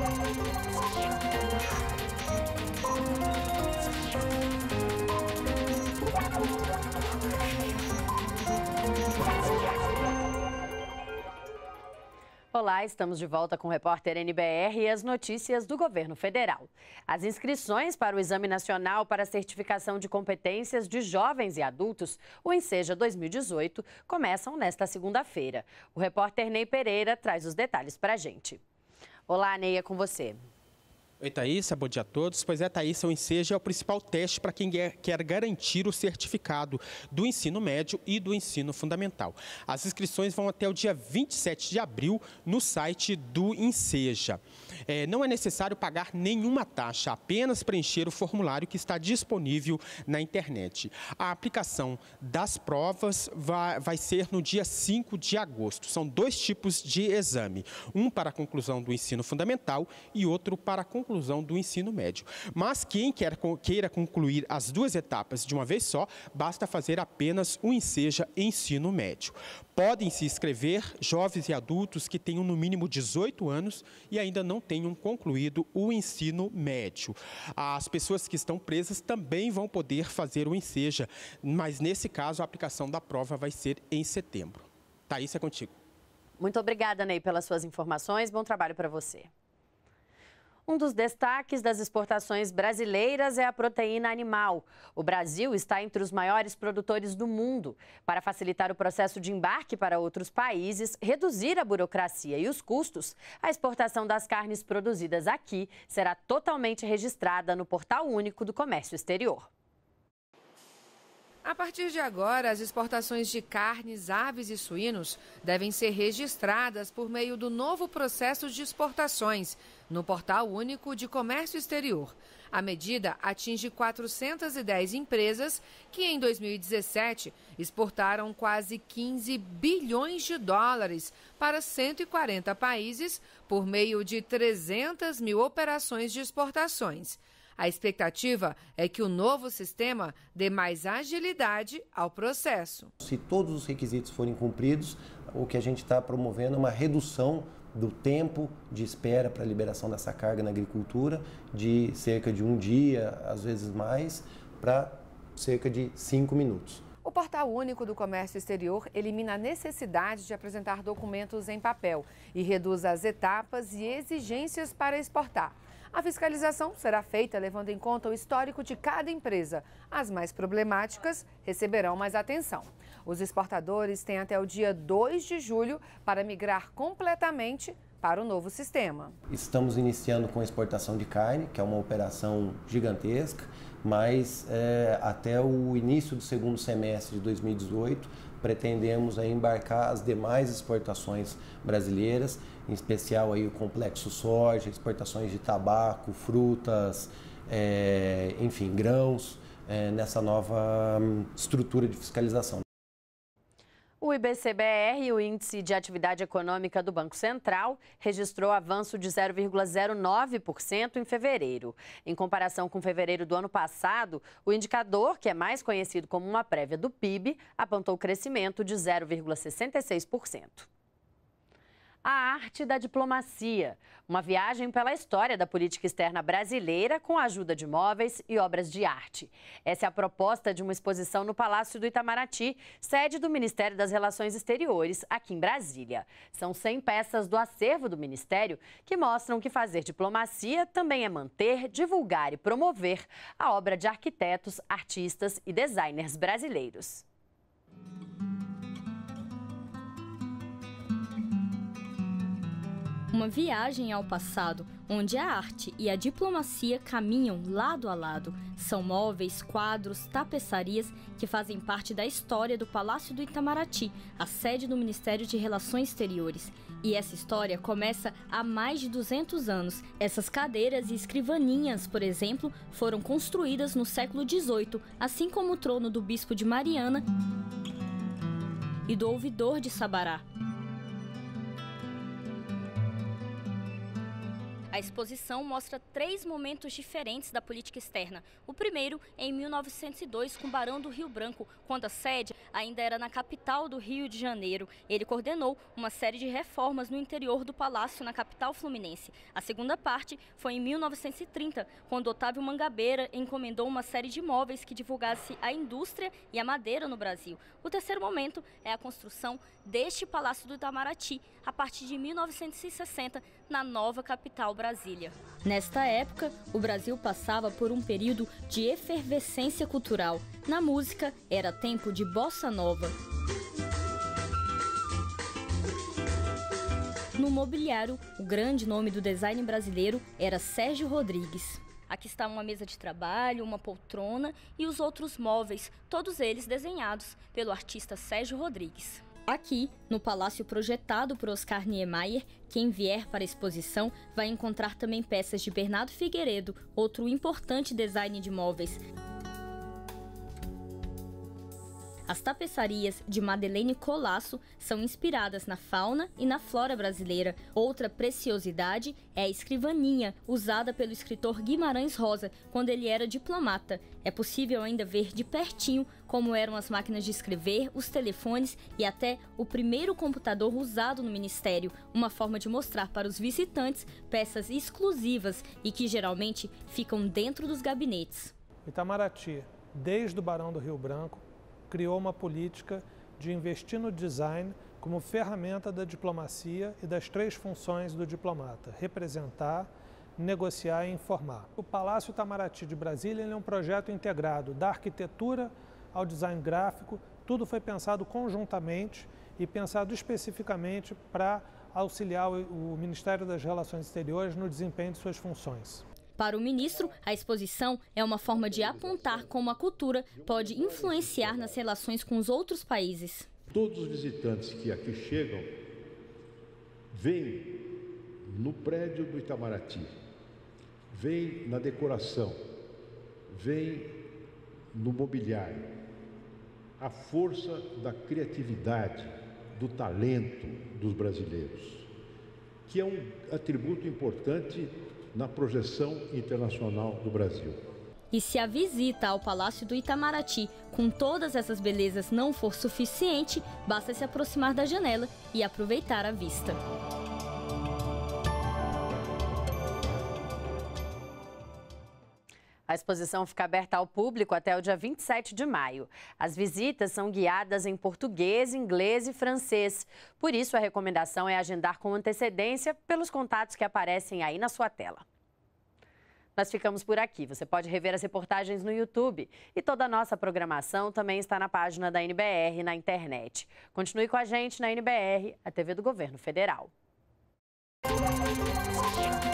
Olá, estamos de volta com o repórter NBR e as notícias do governo federal. As inscrições para o Exame Nacional para a Certificação de Competências de Jovens e Adultos, o Enseja 2018, começam nesta segunda-feira. O repórter Ney Pereira traz os detalhes para a gente. Olá, Ney, é com você. Oi, Thaísa, bom dia a todos. Pois é, Thaísa, o Enseja é o principal teste para quem quer garantir o certificado do ensino médio e do ensino fundamental. As inscrições vão até o dia 27 de abril no site do Enseja. Não é necessário pagar nenhuma taxa, apenas preencher o formulário que está disponível na internet. A aplicação das provas vai ser no dia 5 de agosto. São dois tipos de exame, um para a conclusão do ensino fundamental e outro para a conclusão do ensino médio. Mas quem queira concluir as duas etapas de uma vez só, basta fazer apenas o Enseja Ensino Médio. Podem se inscrever jovens e adultos que tenham no mínimo 18 anos e ainda não tenham concluído o ensino médio. As pessoas que estão presas também vão poder fazer o Enseja, mas nesse caso a aplicação da prova vai ser em setembro. Thaís, é contigo. Muito obrigada, Ney, pelas suas informações. Bom trabalho para você. Um dos destaques das exportações brasileiras é a proteína animal. O Brasil está entre os maiores produtores do mundo. Para facilitar o processo de embarque para outros países, reduzir a burocracia e os custos, a exportação das carnes produzidas aqui será totalmente registrada no Portal Único do Comércio Exterior. A partir de agora, as exportações de carnes, aves e suínos devem ser registradas por meio do novo processo de exportações no Portal Único de Comércio Exterior. A medida atinge 410 empresas que, em 2017, exportaram quase 15 bilhões de dólares para 140 países por meio de 300 mil operações de exportações. A expectativa é que o novo sistema dê mais agilidade ao processo. Se todos os requisitos forem cumpridos, o que a gente está promovendo é uma redução do tempo de espera para a liberação dessa carga na agricultura, de cerca de um dia, às vezes mais, para cerca de 5 minutos. O Portal Único do Comércio Exterior elimina a necessidade de apresentar documentos em papel e reduz as etapas e exigências para exportar. A fiscalização será feita levando em conta o histórico de cada empresa. As mais problemáticas receberão mais atenção. Os exportadores têm até o dia 2 de julho para migrar completamente para o novo sistema. Estamos iniciando com a exportação de carne, que é uma operação gigantesca, mas até o início do segundo semestre de 2018, pretendemos embarcar as demais exportações brasileiras, em especial aí o complexo soja, exportações de tabaco, frutas, enfim, grãos, nessa nova estrutura de fiscalização. O IBC-BR, o Índice de Atividade Econômica do Banco Central, registrou avanço de 0,09% em fevereiro. Em comparação com fevereiro do ano passado, o indicador, que é mais conhecido como uma prévia do PIB, apontou crescimento de 0,66%. A arte da diplomacia, uma viagem pela história da política externa brasileira com a ajuda de móveis e obras de arte. Essa é a proposta de uma exposição no Palácio do Itamaraty, sede do Ministério das Relações Exteriores, aqui em Brasília. São 100 peças do acervo do Ministério que mostram que fazer diplomacia também é manter, divulgar e promover a obra de arquitetos, artistas e designers brasileiros. Uma viagem ao passado, onde a arte e a diplomacia caminham lado a lado. São móveis, quadros, tapeçarias que fazem parte da história do Palácio do Itamaraty, a sede do Ministério de Relações Exteriores. E essa história começa há mais de 200 anos. Essas cadeiras e escrivaninhas, por exemplo, foram construídas no século XVIII, assim como o trono do Bispo de Mariana e do Ouvidor de Sabará. A exposição mostra 3 momentos diferentes da política externa. O primeiro é em 1902, com o Barão do Rio Branco, quando a sede ainda era na capital do Rio de Janeiro. Ele coordenou uma série de reformas no interior do palácio, na capital fluminense. A segunda parte foi em 1930, quando Otávio Mangabeira encomendou uma série de móveis que divulgasse a indústria e a madeira no Brasil. O terceiro momento é a construção deste Palácio do Itamaraty, a partir de 1960, na nova capital Brasília. Nesta época, o Brasil passava por um período de efervescência cultural. Na música, era tempo de bossa nova. No mobiliário, o grande nome do design brasileiro era Sérgio Rodrigues. Aqui está uma mesa de trabalho, uma poltrona e os outros móveis, todos eles desenhados pelo artista Sérgio Rodrigues. Aqui, no palácio projetado por Oscar Niemeyer, quem vier para a exposição vai encontrar também peças de Bernardo Figueiredo, outro importante design de móveis. As tapeçarias de Madeleine Colasso são inspiradas na fauna e na flora brasileira. Outra preciosidade é a escrivaninha, usada pelo escritor Guimarães Rosa quando ele era diplomata. É possível ainda ver de pertinho como eram as máquinas de escrever, os telefones e até o primeiro computador usado no Ministério, uma forma de mostrar para os visitantes peças exclusivas e que geralmente ficam dentro dos gabinetes. Itamaraty, desde o Barão do Rio Branco, criou uma política de investir no design como ferramenta da diplomacia e das 3 funções do diplomata: representar, negociar e informar. O Palácio Itamaraty de Brasília é um projeto integrado da arquitetura ao design gráfico. Tudo foi pensado conjuntamente e pensado especificamente para auxiliar o Ministério das Relações Exteriores no desempenho de suas funções. Para o ministro, a exposição é uma forma de apontar como a cultura pode influenciar nas relações com os outros países. Todos os visitantes que aqui chegam veem no prédio do Itamaraty, veem na decoração, veem no mobiliário a força da criatividade, do talento dos brasileiros, que é um atributo importante na projeção internacional do Brasil. E se a visita ao Palácio do Itamaraty com todas essas belezas não for suficiente, basta se aproximar da janela e aproveitar a vista. A exposição fica aberta ao público até o dia 27 de maio. As visitas são guiadas em português, inglês e francês. Por isso, a recomendação é agendar com antecedência pelos contatos que aparecem aí na sua tela. Nós ficamos por aqui. Você pode rever as reportagens no YouTube. E toda a nossa programação também está na página da NBR na internet. Continue com a gente na NBR, a TV do Governo Federal.